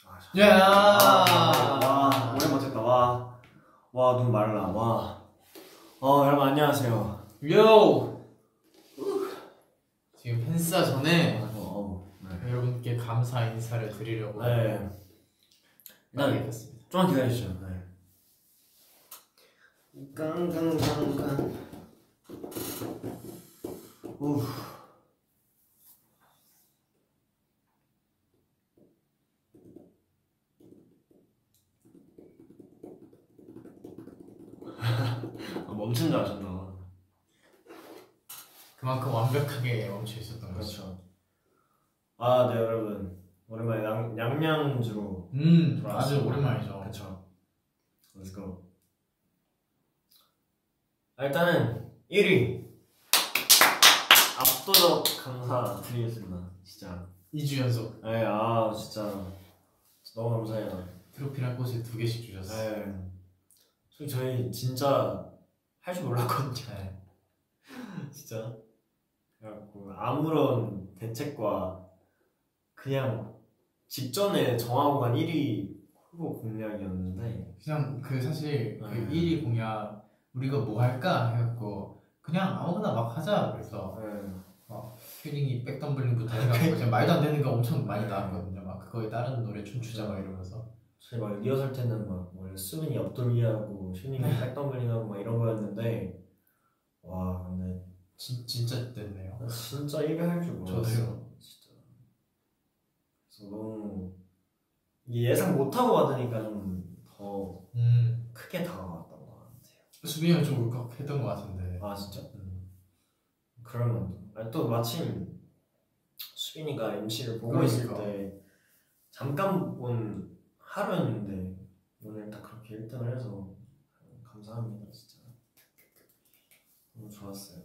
야! 와, 오랜만에 찍다. 와, 눈 말라. 와. 여러분 안녕하세요. 요! 지금 팬싸 전에 네. 여러분께 감사 인사를 드리려고 일단 좀만 기다리시죠. 네. 깡깡깡깡. 멈춘 줄 아셨나? 그만큼 완벽하게 멈춰 있었던 거죠. 그렇죠. 네 여러분 오랜만에 양양주로 아주 오랜만이죠. 그렇죠. Let's go. 일단은 1위 압도적 감사드리겠습니다. 진짜 2주 연속. 네, 진짜 너무 감사해요. 트로피랑 꽃을 2개씩 주셨어요. 네. 솔직히 저희 진짜 할 줄 몰랐거든요. 네. 진짜. 그래갖고 아무런 대책과 그냥 직전에 정하고 간 1위 후보 공략이었는데 그냥 사실 그 네. 1위 공약 우리가 뭐 할까 해갖고 그냥 아무거나 막 하자 그래서 튜닝이 백덤블링부터 해갖고 그냥 말도 안 되는 거 엄청 많이 나왔거든요. 막 그거에 다른 노래 춤추자 막 이러면서 저희 막 리허설 때는 막 원래 수빈이 옆돌기하고 튜닝이 백덤블링하고 막 이런 거였는데 와 근데 진짜 됐네요. 진짜 1위 할 줄 몰랐어요. 저도요. 진짜. 그래서 너무 예상 못하고 받으니까 좀 더 크게 다가왔던 것 같아요. 수빈이 형 좀 울컥했던 것 같은데. 진짜? 그러면 또 마침 수빈이가 MC를 보고 있을 때 잠깐 본 하루였는데 오늘 딱 그렇게 1등을 해서 감사합니다. 진짜 너무 좋았어요.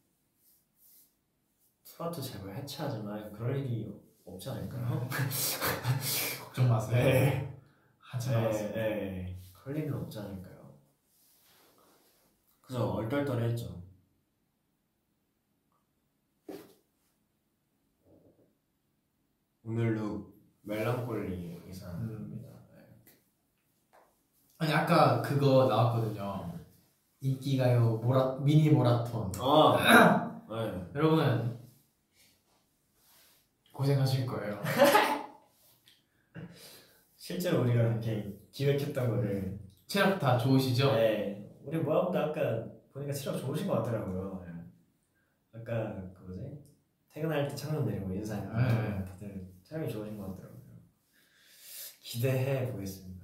트로트 제발 해체하지 마요. 그럴 일이 없지 않을까요? 걱정 마세요. 네. 하지 마세요. 네. 그럴 일은 없지 않을까요? 그죠? 얼떨떨했죠. 오늘 룩 멜랑콜리 의상입니다. 아니 아까 그거 나왔거든요. 인기가요 미니 모라톤. 네. 여러분 고생하실 거예요. 실제로 우리가 이렇게 기획했던 거를 체력 다 좋으시죠? 네. 우리 모아보다 아까 보니까 체력 좋으신 것 같더라고요. 아까 그 뭐지? 퇴근할 때 창문 내리고 인사했는데 다들 체력이 좋으신 것 같더라고요. 기대해 보겠습니다.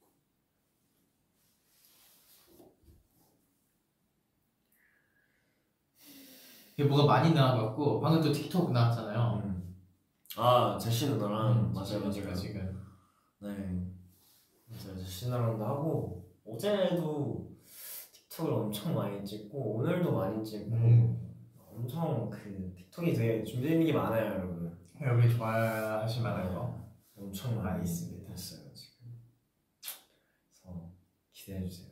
이게 뭐가 많이 나와갖고 방금 또 틱톡 나왔잖아요. 제시 누나랑 맞아요. 지금. 네. 맞아요. 제시 누나랑도 하고 어제도 틱톡을 엄청 많이 찍고 오늘도 많이 찍고 엄청 그 틱톡이 되게 준비되는 게 많아요, 여러분. 여러분이 좋아하실 만한 거 엄청 많이 있습니다. 했어요 지금. 그래서 기대해 주세요.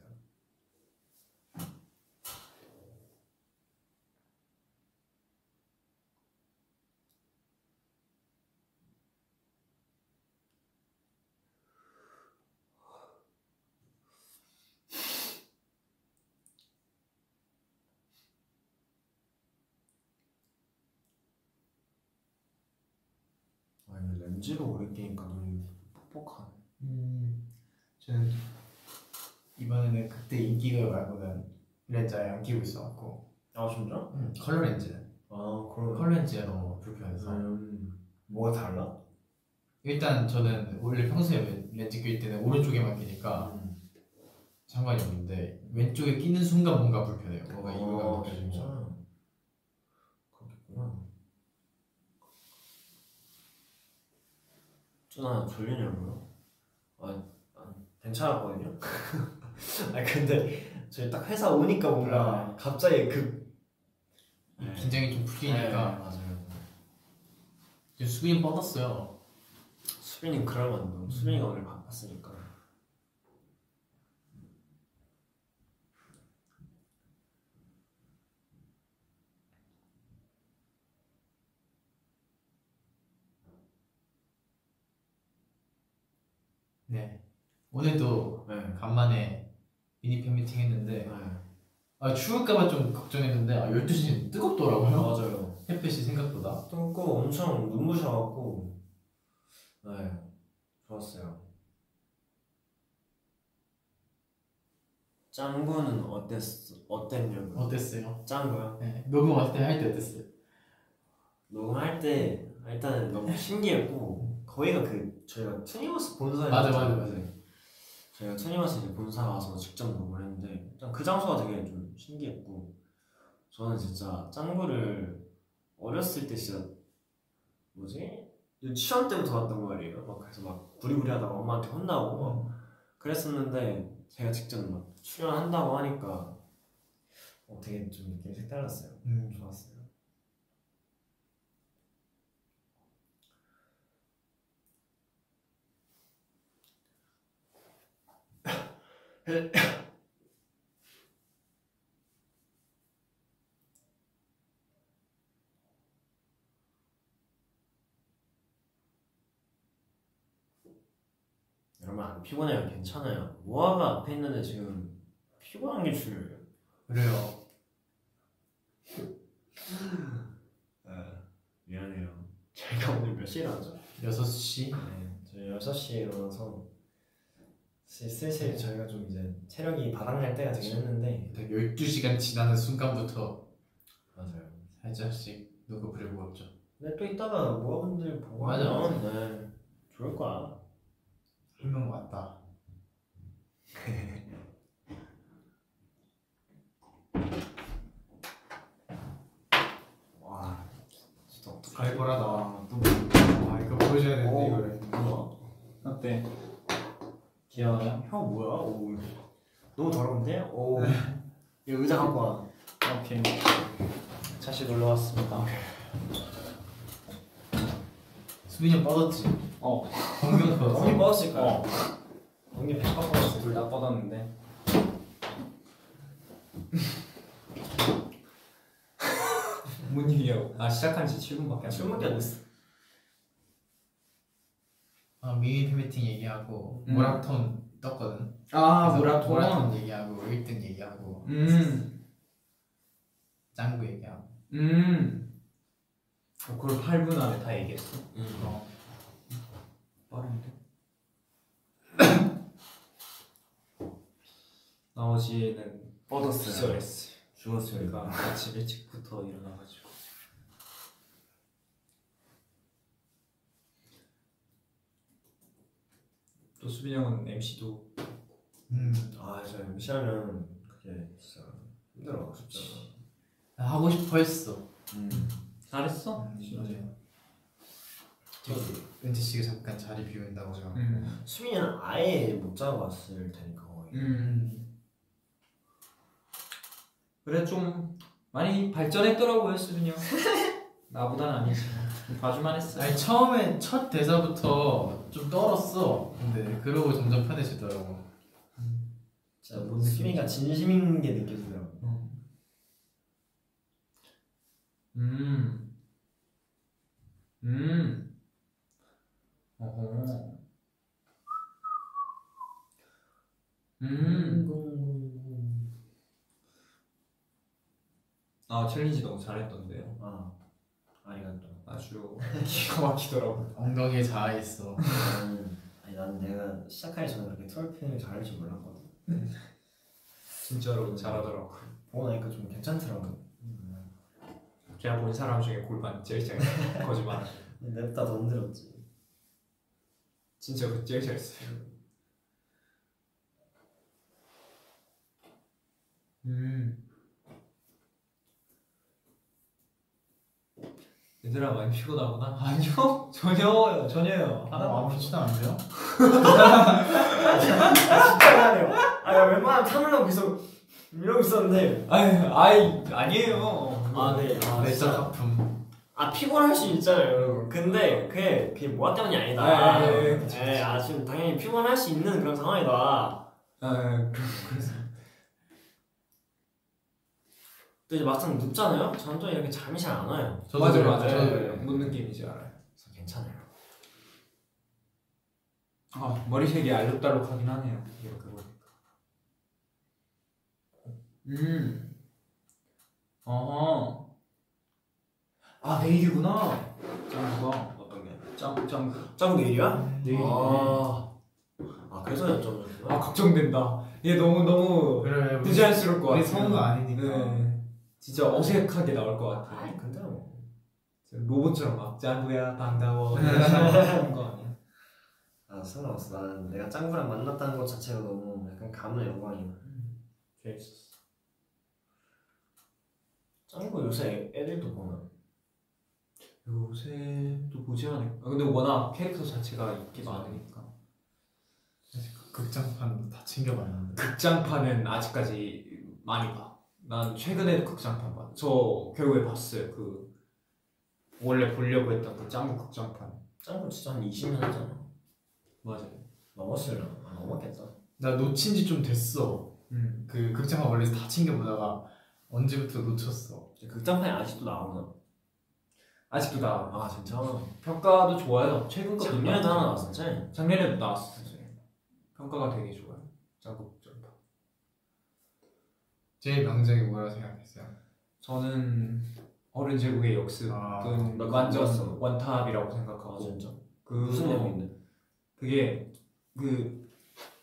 렌즈로 오래 끼니까 눈이 뻑뻑하네. 저는 이번에는 그때 인기가 말고는 렌즈 아예 안 끼고 있어갖고. 진짜? 컬러 렌즈. 그럼 컬러 렌즈가 너무 불편해서. 뭐가 달라? 일단 저는 원래 평소에 렌즈 낄 때는 오른쪽에만 끼니까 상관이 없는데 왼쪽에 끼는 순간 뭔가 불편해요. 뭔가 이거가 느껴지는 거. 그렇겠구나. 나 졸리냐고요? 괜찮았거든요. 근데 저희 딱 회사 오니까 뭔가 갑자기 긴장이 좀 풀리니까. 맞아요. 수빈이 뻗었어요. 수빈이 그러면 수빈이가 오늘 바빴으니까. 네. 오늘도 네. 간만에 미니 팬미팅 했는데 추울까봐 좀 걱정했는데 12시는 뜨겁더라고요. 맞아요. 햇빛이 생각보다 뜨겁고 엄청 눈부셔갖고 좋았어요. 짱구는 어땠냐고요? 어땠어요? 짱구요? 네. 녹음할 때 어땠어요? 녹음할 때 일단은 너무 신기했고 거기가 저희가 투니버스 본사에 맞아. 저희가 투니버스 이제 본사 가서 직접 녹음을 했는데 일단 그 장소가 되게 좀 신기했고 저는 진짜 짱구를 어렸을 때 진짜 유치원 때부터 봤단 말이에요. 막 그래서 막 부리부리하다가 엄마한테 혼나고 막 그랬었는데 제가 직접 막 출연한다고 하니까 되게 좀 느낌이 색달랐어요. 좋았어요. 여러분 안 피곤해요? 괜찮아요. 모아가 앞에 있는데 지금 피곤한 게 줄여요. 그래요. 미안해요. 저희가 오늘 몇 시에 일어나죠? 6시? 네, 저희 6시에 일어나서 슬슬 저희가 좀 이제 체력이 바닥날 때가 되긴 했는데 12시간 지나는 순간부터 맞아요. 살짝씩 눈꺼풀이 무겁죠. 근데 또 이따가 모아분들 보고 맞아. 하면 좋을 거야. 한 명 왔다. 와 진짜 갈보라다. 이거 보여줘야 되는데 이거를. 어때? 귀여워요? 형 뭐야? 오, 너무 더러운데? 오, 이거 의자 갖고 와. 오케이. 다시 놀러 왔습니다. 수빈이 형 뻗었지? 공룡 뻗었어. 형이 뻗었을까요? 형이 100% 뻗었어요. 둘 다 뻗었는데. 뭔 일이야? 시작한 지 7분밖에 안 7분밖에 안 됐어. 미니 팬미팅 얘기하고 모라톤 떴거든. 모라톤 얘기하고 1등 얘기하고 짱구 얘기하고 그걸 8분 안에 다 얘기했어? 빠른데? 나머지는 뻗었어요. 기절했어요. 죽었어요. 저희가 아침 일찍부터 일어나가지고 또 수빈이 형은 MC도 저 MC하면 그게 진짜 힘들어 진짜. 나 하고 싶어 했어. 잘했어? 맞아요. 은지 씨가 잠깐 자리 비운다고 해서 수민이는 아예 못 자고 왔을 테니까 거의. 그래 좀 많이 발전했더라고요 수빈이 형. 나보단 아니지. 봐줄만 했어. 아니 처음에 첫 대사부터 좀 떨었어. 근데 그러고 점점 편해지더라고. 진짜 수민이가 진심인 게 느껴지더라고. 어허. 챌린지 너무 잘했던데요. 아리가또. 아주 기가 막히더라고. 엉덩이에 자아있어. 아니 나는 내가 시작하기 전에 그렇게 트월핑을 잘할 줄 몰랐거든. 진짜로 잘하더라고. 보고 나니까 좀 괜찮더라고. 제가 본 사람 중에 골반 제일 잘 거짓말. 냅다 더 흔들었지. 진짜 그 제일 잘했어요. 얘들아 많이 피곤하구나? 아니요 전혀요 하나도 아무렇지도 않은데요? 진짜 미안해요. 야 웬만하면 참으려고 계속 이러고 있었는데 아니에요. 네. 내적 하품. 피곤할 수 있잖아요 여러분. 근데 그게 뭐가 때문이 아니다. 지금 당연히 피곤할 수 있는 그런 상황이다. 그래서 또 이제 막상 눕잖아요? 저는 또 이렇게 잠이 잘 안 와요. 맞아요. 뭔 느낌인지 알아요. 그래서 괜찮아요. 아 머리색이 알록달록하긴 하네요. 이렇게 보니까. 어허. 아 내일이구나. 짱구가 어떤 게? 짱구 내일이야? 내일. 아 그래서 여쭤보셨구나. 아 걱정된다. 얘 너무 그래 부자연스러울 것 같아. 우리 성우가 아니니까. 네. 진짜 어색하게 나올 것 같아. 아이 근데 뭐 로봇처럼 막 짱구야 반가워 하는 거 아니야? 아 상관없어. 나는 내가 짱구랑 만났다는 것 자체가 너무 약간 가문의 영광이야. 재밌었어. 짱구 요새 애들도 보나? 요새 또 보지 않을까? 근데 워낙 캐릭터 자체가 인기가 많으니까. 극장판 다 챙겨봤는데. 극장판은 아직까지 많이 봐. 난 최근에도 극장판 봐. 저 결국에 봤어요. 그 원래 보려고 했던 그 짱구 극장판. 짱구 진짜 한 20년 했잖아. 맞아요. 넘었을려. 아, 넘었겠다. 나 놓친 지 좀 됐어. 그 극장판 원래 다 챙겨보다가 언제부터 놓쳤어. 극장판이 아직도 나오나? 아직도 나. 아 진짜? 평가도 좋아요. 최근 거 작년에도 하나 나왔었지? 작년에도 나왔었어요. 평가가 되게 좋아요. 짱구 극장판. 제일 명작이 뭐라고 생각했어요? 저는 어른 제국의 역습은 나 완전 봤어. 원탑이라고 생각하고. 아 진짜? 그 무슨 내용인데? 그게 그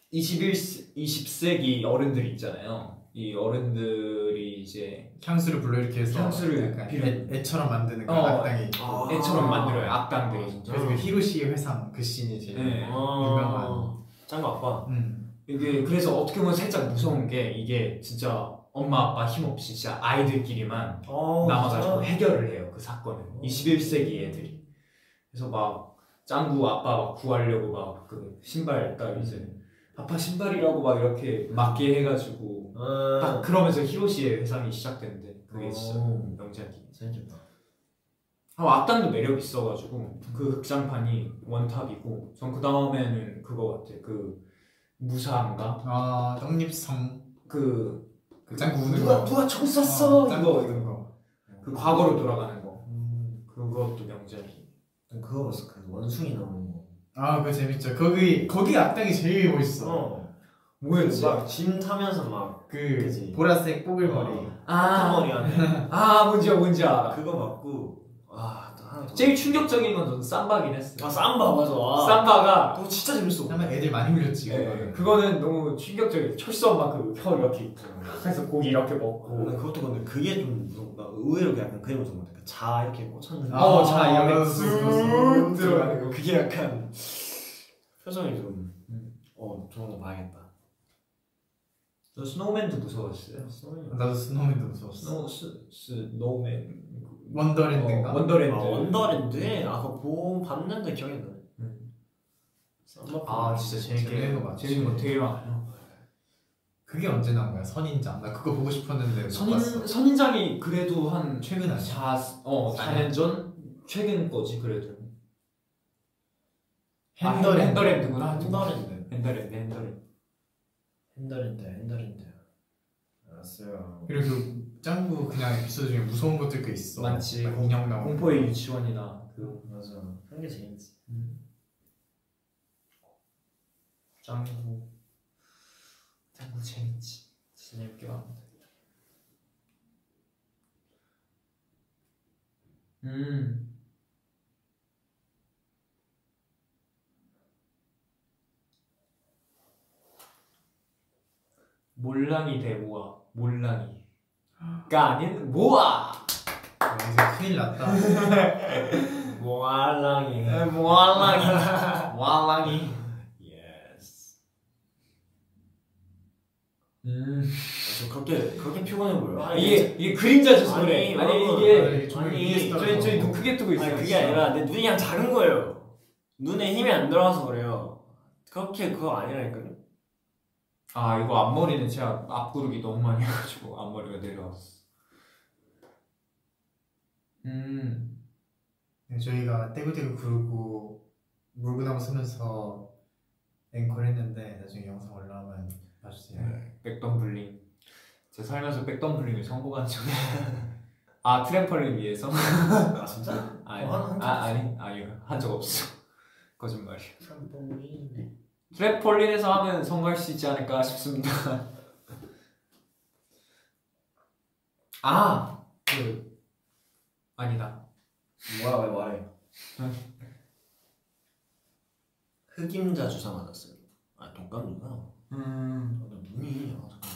20세기 어른들이 있잖아요. 이 어른들이 이제 향수를 불러일으켜서 향수를 약간 필요- 애처럼 만드는 그런 어, 악당이 애처럼 만들어요. 악당들이. 아, 진짜? 그래서 그 히로시의 회상 그 씬이 제일 네. 유명한. 짱구 아빠? 이게 그래서 어떻게 보면 살짝 무서운 게 이게 진짜 엄마 아빠 힘없이 진짜 아이들끼리만 남아가지고 해결을 해요. 그 사건을. 21세기 애들이. 그래서 막 짱구 아빠 막 구하려고 막 그 신발 딱 이제 아빠 신발이라고 막 이렇게 맞게 해가지고 딱 그러면서 히로시의 회상이 시작되는데 그게 진짜 명작이. 재밌겠다. 악당도 매력 있어가지고 그 극장판이 원탑이고 전 그 다음에는 그거 같아. 그 무사인가? 아 떡잎성 그 짱구 우는 거. 누가 총 쐈어? 짱구 이거 우는 거. 그 과거로 돌아가는 거. 그것도 명작이. 그거 봤어. 그 원숭이 나오는 거. 아 그거 재밌죠. 거기 악당이 제일 멋있어. 뭐였지? 막짐 타면서 막 그 그치. 보라색 뽀글머리. 머리 안에 뭔지 알아. 그거 맞고 또 하나 더. 제일 충격적인 건 저는 삼바긴 했어요. 삼바 맞아. 삼바가 그거 진짜 재밌어. 하면 애들 많이 울렸지 네, 그거는. 그거는 너무 충격적이에요. 철수 막 그 혀 이렇게 있고 그래서 고기 이렇게 먹고. 그것도 근데 그게 좀 무섭다. 의외로 약간 그게 무서운 것 같아. 자 이렇게 꽂혔는데 자 이렇게 쑥 쑥 들어가는 거. 그게 약간 표정이 좀 저런 거 봐야겠다. 저 스노우맨도 무서웠어요. 나도 스노우맨도 무서웠어. 스노우맨 원더랜드인가? 원더랜드. 원더랜드? 그거 봤는데 기억이 안 나네. 진짜 재밌는 거 맞지? 재밌는 거 되게 많아. 그게 언제 나온 거야? 선인장. 나 그거 보고 싶었는데 못 봤어. 선인장이 그래도 한 최근 아니야? 4년 전? 최근 거지 그래도. 핸더랜드구나. 핸더랜드. 알았어요. 그리고 그 짱구 그냥 에피소드 중에 무서운 것들 꽤 있어. 많지. 막 인형 나오고. 공포의 유치원이나 그 맞아. 그런 게 재밌지. 짱구 재밌지. 진짜 재밌게 봤는데. 몰랑이 대 몰랑이가 아닌 모아. 이제 큰일 났다. 모알랑이. 모알랑이. 예스. 저 그렇게 피곤해 보여. 이게 그림자져서 그래. 이게 저희 눈 크게 뜨고 있어요. 그게 아니라 내 눈이 그냥 작은 거예요. 눈에 힘이 안 들어가서 그래요. 그렇게 그거 아니라니까요. 이거 앞머리는 제가 앞구르기 너무 많이 해가지고 앞머리가 내려왔어. 네, 저희가 떼굴떼굴 구르고 물구나무 서면서 앵콜 했는데 나중에 영상 올라오면 봐주세요. 백덤블링. 제 살면서 백덤블링을 성공한 적이 트램펄린 위에서. 진짜? 아니요 한 적 없어. 거짓말이야. 트램폴린에서 하면 성공할 수 있지 않을까 싶습니다. 아! 아니다. 뭐야 왜 말해? 흑임자 주사 맞았어요. 아 독감인가? 나 눈이 잠깐.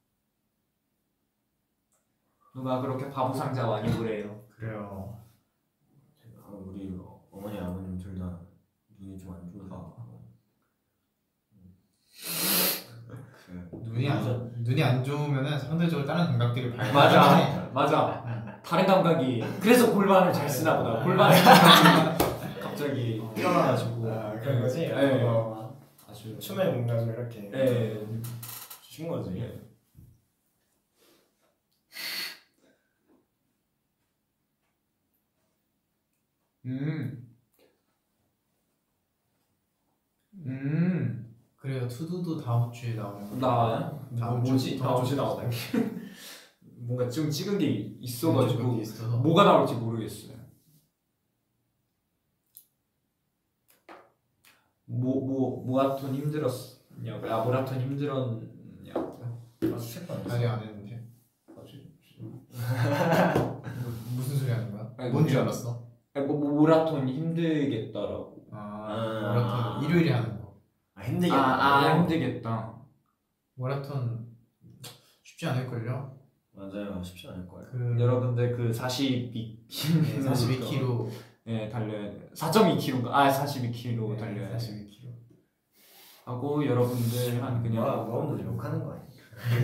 누가 그렇게 바보 상자 많이 보래요. 그래요. 우리 어머니 아버님 둘 다 눈이 좀 안 좋아서. 눈이 안 좋으면은 상대적으로 다른 감각들이 발달해. 맞아. 다른 감각이 그래서 골반을 잘 쓰나 보다. 골반을 갑자기 뛰어나가지고 그런 거지? 네. 아주 춤에 뭔가 좀 이렇게 주신 거지. 그래요. 투두도 다음 주에 나오는 거. 나와요? 다음 뭐지? 주 다음 주에 나오다. 뭔가 좀 찍은 게 있어가지고 있어서. 뭐가 나올지 모르겠어요. 모라톤 힘들었냐고? 아 모라톤 힘들었냐고요? 아직 안 했는데. 무슨 소리 하는 거야? 뭔지 알았어? 모라톤 힘들겠다라고. 마라톤 일요일에 하는 거. 힘들겠다. 힘들겠다. 마라톤 쉽지 않을걸요? 맞아요, 쉽지 않을 거예요. 여러분들 그 42km 달려야 돼. 4.2km인가? 42km 달려야 돼. 42km. 하고 여러분들 한 그냥 너무 욕하는 거 아니야?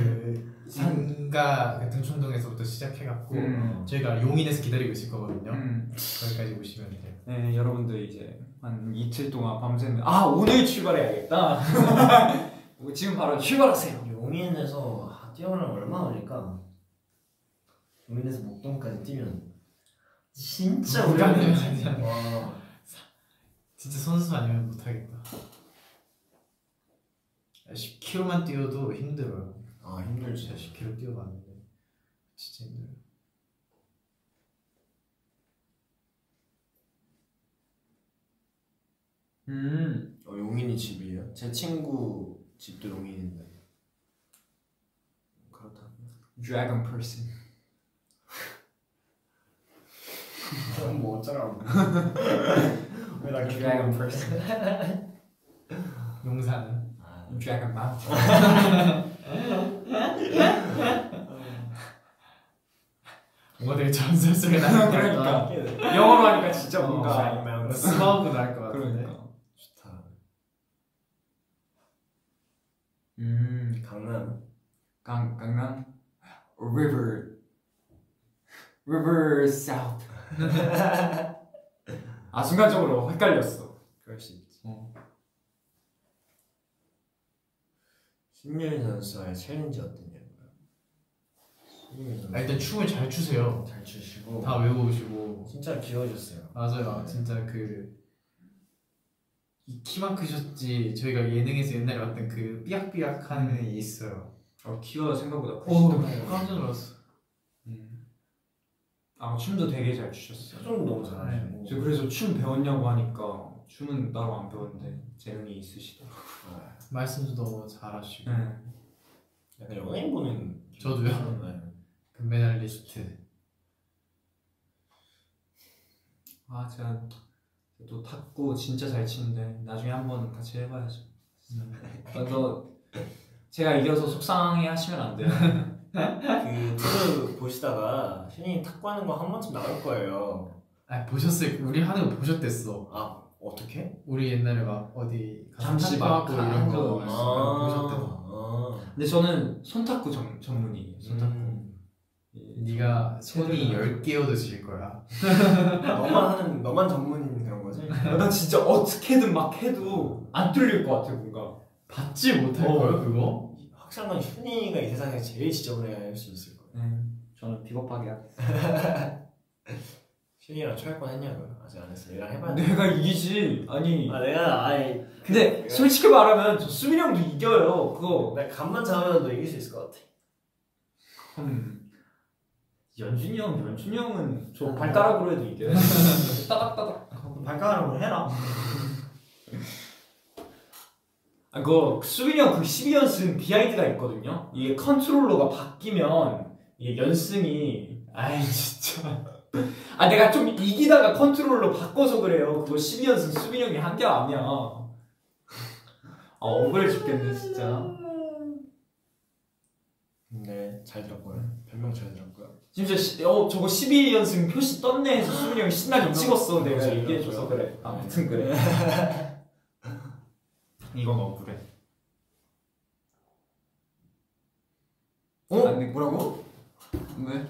상가 등촌동에서부터 시작해갖고 저희가 용인에서 기다리고 있을 거거든요. 거기까지 오시면 돼요. 네, 여러분들 이제 한 이틀 동안 밤새는 오늘 출발해야겠다. 지금 바로 출발하세요. 용인에서 뛰어가려면 얼마나 걸릴까? 용인에서 목동까지 뛰면 진짜 불가능해, 오래 진짜. 와. 진짜 선수 아니면 못하겠다. 10km만 뛰어도 힘들어요. 힘들지. 10km 뛰어봤는데 진짜 힘들어요. 용인이 집이에요? 제 친구 집도 용인인데. 그렇다. Dragon person. 뭐 어쩌라고. 왜나 Dragon person. 용산은 Dragon mountain. 뭔가 되게 전설스레 나는 그러니까 영어로 하니까 진짜 뭔가 스마우크 나을 것 같은데. 그러니까 좋다. 강남 River South. 순간적으로 헷갈렸어. 그럴 수 있지. 신유인 선수와의 챌린지 어땠냐고요? 일단 춤을 잘 추세요. 잘 추시고 다 외워오시고 진짜 귀여우셨어요. 맞아요. 진짜 이 키만 크셨지 저희가 예능에서 옛날에 봤던 그 삐약삐약한 애 있어요. 키가 생각보다 크시더라고요. 깜짝 놀랐어. 춤도 되게 잘 추셨어요. 표정도 너무 잘하시고. 저 그래서 춤 배웠냐고 하니까 춤은 따로 안 배웠는데 재능이 있으시더라고요. 말씀도 너무 잘하시고. 약간 연예인 보는. 저도요. 금메달리스트. 제가 또 탁구 진짜 잘 치는데 나중에 한번 같이 해봐야죠. 제가 이겨서 속상해 하시면 안 돼요. 그 투를 보시다가 신이 탁구하는 거 한 번쯤 나올 거예요. 보셨어요? 우리 하는 거 보셨댔어. 어떻게? 우리 옛날에 막 어디 잠시 탁구하고 막 이런 거 하고 보셨대서. 근데 저는 손탁구 전문이에요. 손탁구. 네가 손이 10개여도 질 거야. 너만 전문인 그런 거지? 나 진짜 어떻게든 막 해도 안 뚫릴 것 같아 뭔가. 받지 못할 거야 그거? 확실한 건 휴닝이가 이 세상에 제일 지저분해 할 수 있을 거예요. 저는 비겁하게 하겠습니다. 휴닝이랑 초회권 했냐고요? 아직 안 했어요. 얘랑 해봐야 돼. 내가 이기지. 내가 근데 솔직히 말하면 저 수민이 형도 이겨요. 그거. 내가 감만 잡으면 너 이길 수 있을 것 같아. 연준이 형은 저 발가락으로 해도 이겨요. 따닥따닥. 발가락으로 해라. 그거 수빈이 형 그 12연승 비하인드가 있거든요. 이게 컨트롤러가 바뀌면 이게 연승이 진짜 내가 좀 이기다가 컨트롤러 바꿔서 그래요. 그거 12연승 수빈이 형이 한 게 아니야. 억울해 죽겠네 진짜. 네, 잘 들었고요. 별명 잘 들었고요. 진짜 저거 12연승 표시 떴네 해서 수빈이 형이 신나게 찍었어. 내가 얘기해줘서 그래. 아무튼 그래. 이건 억울해. 뭐라고? 왜?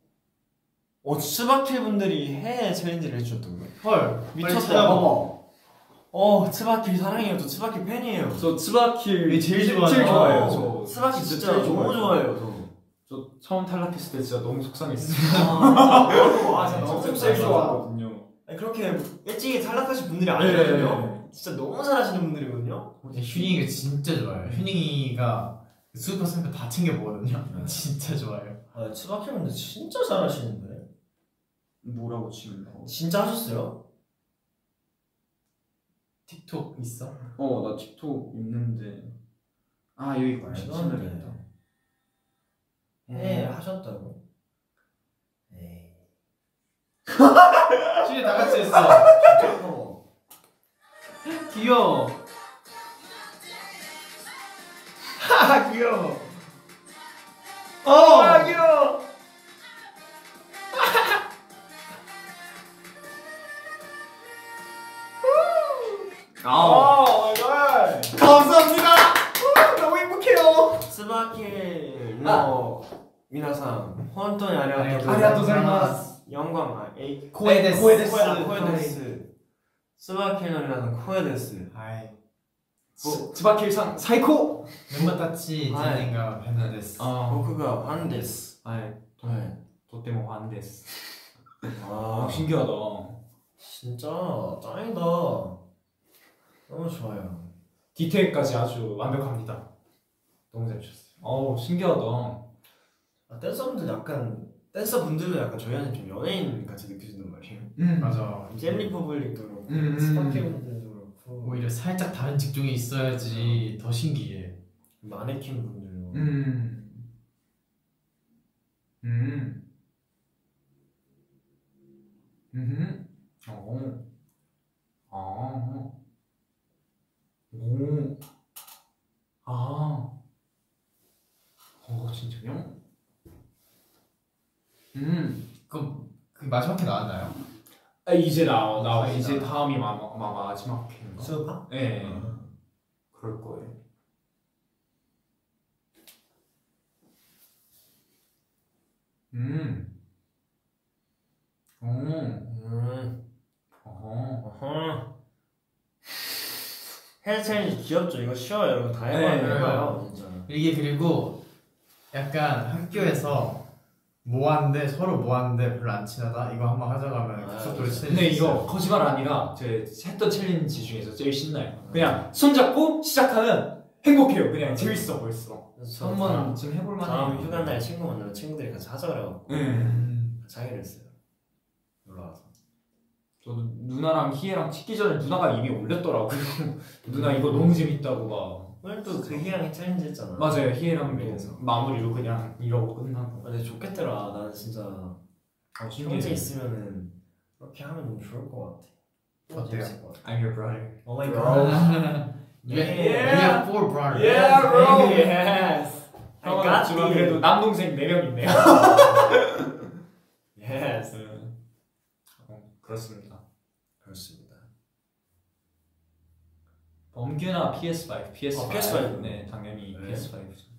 츠바킬 분들이 해외 챌린지를 해주셨다고요? 헐 미쳤다. 츠바킬 사랑해요. 저 츠바킬 팬이에요. 저 츠바킬 제일 좋아해요. 저 츠바킬 진짜 너무 좋아해요. 저 처음 탈락했을 때 진짜 너무 속상했어요. 진짜 너무 제일 좋아하거든요. 그렇게 일찍이 탈락하신 분들이 아니거든요. 진짜 너무 잘하시는 분들이거든요. 휴닝이가 진짜 좋아요. 휴닝이가 슈퍼 샘플 다 챙겨보거든요. 진짜 좋아요. 츠바킬 분들 진짜 잘하시는데. 뭐라고 치면 진짜 하셨어요? 틱톡 있어? 나 틱톡 있는데 여기 말도 네, 하셨다고? 에이. 진짜 다 같이 했어. 귀여워. 귀여워. 귀여워. 마이 갓. 감사합니다. 너무 행복해요. 츠바킬 미나상 혼돈이 아리가또 고자이마스. 영광 코에데스. 츠바킬 노리라는 코에데스. 츠바킬상 사이코. 멤버타치 진행가 벤나데스. 보크가 환데스. 도테모 환데스. 신기하다. 진짜 짱이다. 너무 좋아요. 디테일까지 아주 완벽합니다. 너무 잘 쳤어요. 신기하다. 댄서분들도 약간 저희한테 좀 연예인 같이 느껴진단 말이에요. 맞아. 젤리퍼블릭도 그렇고 스파키분들도 그렇고 오히려 살짝 다른 직종이 있어야지 더 신기해. 마네킹 분들도 진짜요? 그럼 그 마지막 회 나왔나요? 이제 나와. 이제 다음이 마지막 회인가? 수업하? 네. 그럴 거예요. 헤드 챌린지 귀엽죠? 이거 쉬워요. 여러분 다 해봐요. 진짜. 이게 그리고 약간 학교에서 모았는데 서로 모았는데 별로 안 친하다? 이거 한번 하자고 하면 급속도로 친해질 수 근데 이거 있어요. 거짓말 아니라 제 했던 챌린지 중에서 제일 신나요. 그냥 손잡고 시작하면 행복해요. 그냥 재밌어 벌써. 한 번쯤 해볼 만해요. 다음 휴가 날 친구 만나면 친구들이 같이 하자 그래갖고 같이 하기로 했어요. 올라와서. 저도 누나랑 희애랑 찍기 전에 누나가 이미 올렸더라고요. 누나 이거 너무 재밌다고 막. 오늘 또 그 희양이 챌린지 했잖아. 맞아요. 희애랑 그래서. 마무리로 그냥 이러고 끝나고. 근데 좋겠더라. 나는 진짜 형제 있으면은 그렇게 하면 너무 좋을 것 같아. 어때요? I'm your brother. Oh my god. You have four brothers. Yeah, bro. Yes. I 형은 got 지금 you. 그래도 남동생 4명 있네요. Yes. 그렇습니다. 그렇습니다. 범규나 PS5. PS5. 네, 당연히 네. PS5.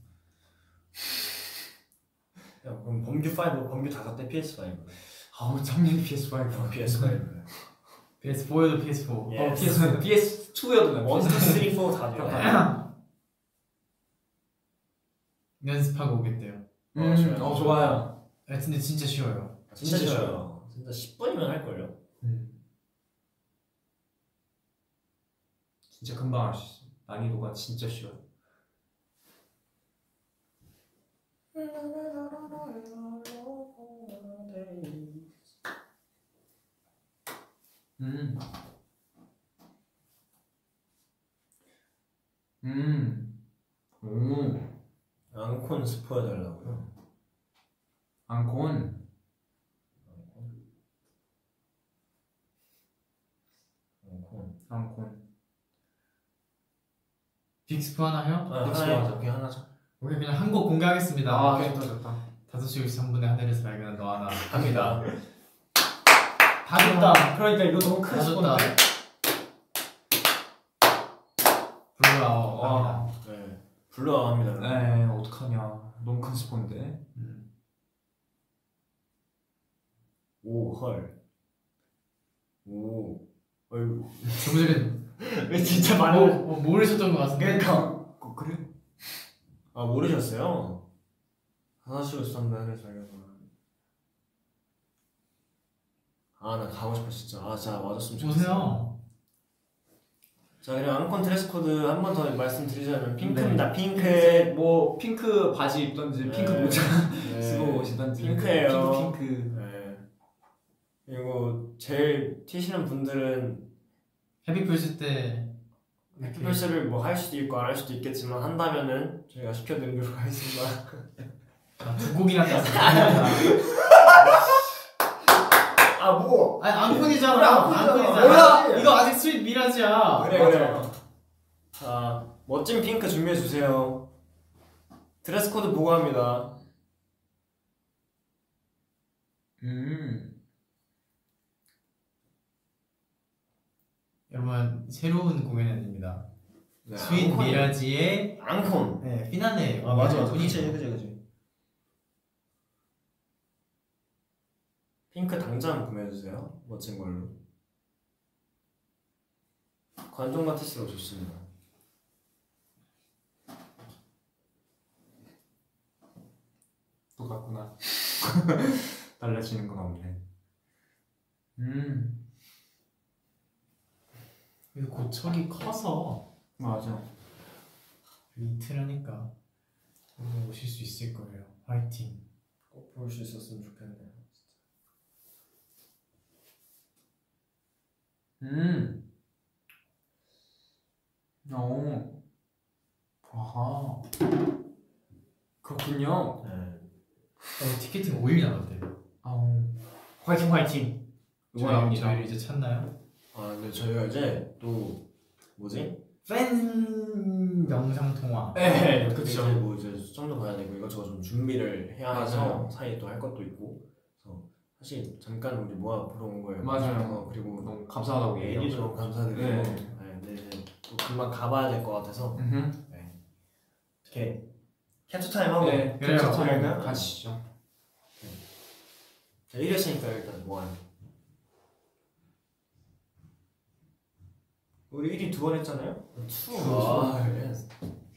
야, 그럼 범규 5, 범규 5대 PS5. 작년에 PS5. PS5. PS4여도 PS4. Yes. PS2여도 1, 2, 3, 4 다 돼요. 연습하고 오겠대요. 좋아요. 근데 진짜 쉬워요. 진짜 쉬워요. 진짜 10분이면 할걸요? 진짜 금방 할 수 있어요. 난이도가 진짜 쉬워요. 앙콘 스포해달라고요? 앙콘. 빅스프 하나 해요? 하나 그냥 하나죠. 오케이 그냥 한 곡 공개하겠습니다. 아 좋다. 5시 53분에 하늘에서 발견한 너 하나 합니다. 다 줬다. 그러니까 이거 너무 큰 다 줬다. 스폰데. 블루아워 합니다. 네, 블루아워 합니다. 네, 어떡하냐. 너무 큰 스폰데. 오, 헐. 오, 어이구. 좀 전에 왜 진짜 모르셨던 것 같은데. 그러니까 그래? 아, 모르셨어요? 하나씩 us었는데 하늘에서 발견한. 아, 나 가고 싶어 진짜. 아, 자 맞았으면 좋겠어. 보세요. 자, 그럼 앙콘 드레스 코드 한 번 더 말씀드리자면 핑크입니다. 핑크. 뭐 핑크 바지 입던지 핑크 모자 쓰고 오시던지. 핑크예요. 핑크. 네. 그리고 제일 튀시는 분들은 헤비플스 때 헤비플스를 뭐 할 수도 있고 안 할 수도 있겠지만 한다면은 저희가 시켜드리도록 하겠습니다. 두 곡이나 땄어. 아 뭐? 아니 앙콘이잖아. 앙콘이잖아. 뭐야? 이거 아직 스윗 미라지야. 그래. 자, 멋진 핑크 준비해 주세요. 드레스 코드 보고합니다. 여러분 새로운 공연입니다. 네, 스윗 미라지의 앙콘. 네, 피나네. 아 맞아. 분이죠. 그치. 핑크 당장 구매해 주세요. 멋진 걸로. 관종 같을수록 좋습니다. 똑같구나. 달라지는 건 없네. 그리고 고척이 커서 맞아. 이틀 하니까 오늘 오실 수 있을 거예요. 화이팅. 꼭 볼 수 있었으면 좋겠네요. 아하. 그렇군요. 네. 티켓팅 5일 남았대요. 화이팅. 응원합니다. 저희를 이제 찾나요? 아 근데 저희가 이제 또 뭐지? 팬 영상 통화. 네, 이제 그렇죠. 뭐 이제 수정도 봐야 되고 이것저것 좀 준비를 해야 해서 맞아요. 사이에 또 할 것도 있고. 그래서 사실 잠깐 우리 모아 보러 온 거예요. 맞아요. 그리고 너무 감사하다고 얘기도 너무 감사드리고. 네. 네, 또 금방 가봐야 될 것 같아서. 이렇게 캡처 타임 하고. 네, 그래요. 캡처 타임 할까요? 가시죠. 자, 1회시니까 일단 모아요. 우리 1위 2번 했잖아요? 2. 아, 예스.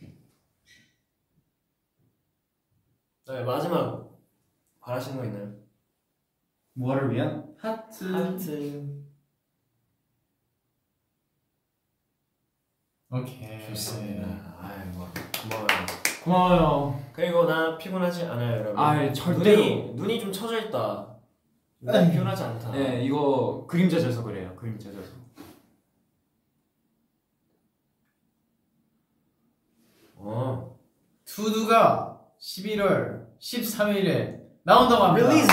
네, 마지막 바라시는 거 있나요? 뭐를 위한? 하트. 오케이. 좋습니다. 아이고, 고마워요. 고마워요. 그리고 나 피곤하지 않아요, 여러분. 아, 절대로. 눈이 좀 처져 있다. 에이. 피곤하지 않다. 네, 이거 그림자 져서 그래요. 그림자 져서. 투두가 11월 13일에 나온다고 합니다. 릴리즈!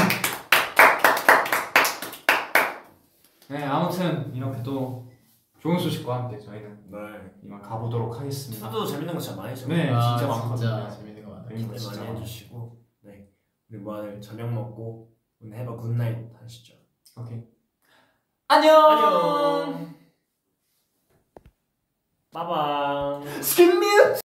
네, 아무튼 이렇게 또 좋은 소식과 함께 저희는 네. 이만 가보도록 하겠습니다. 투도 재밌는 거 진짜 많이 죠. 네, 아, 진짜 많거든요. 진짜 재밌는 거 많아요. 재밌는 거 기대 진짜 많이 많아요. 해주시고, 네. 우리 모아들 저녁 먹고 오늘 해봐 굿나잇 하시죠. 오케이. 안녕. 안녕. 빠방. 스킨뮤.